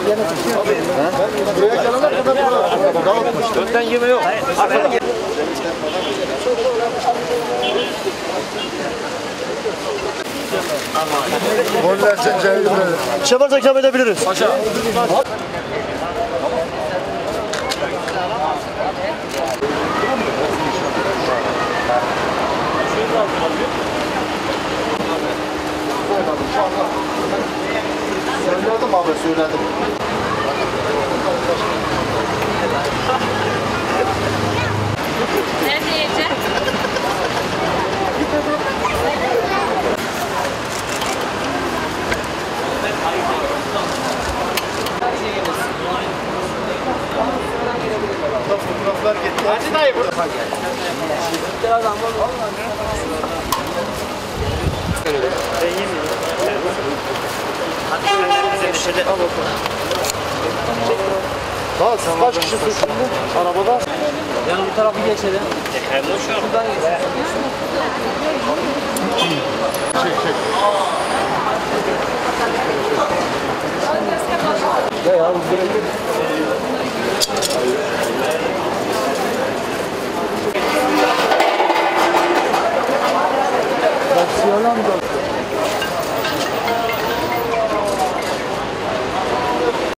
Buraya gelene kadar dağıtmıştı. Önden yeme yok. Arkadan yeme. Gollerse cevizleri. Şefarsa ikram edebiliriz. Aşağı. Söyledim abi, söyledim. Nerede yiyeceğim? Fotoğraflar gitti. Hadi dayı burada. Daha siz kaç kişisiniz şimdi arabada? Yani bu tarafı geçelim. Şuradan geçelim. Çek. Ya yalnız Yalan da.